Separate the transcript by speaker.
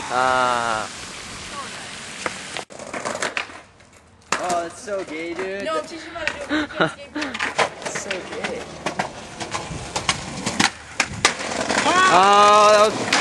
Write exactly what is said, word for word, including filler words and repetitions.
Speaker 1: Uh,
Speaker 2: Oh, that's so gay, dude.
Speaker 3: No, I'm teaching him how to do it. You can't skateboard.
Speaker 2: That's so gay.
Speaker 1: oh, that was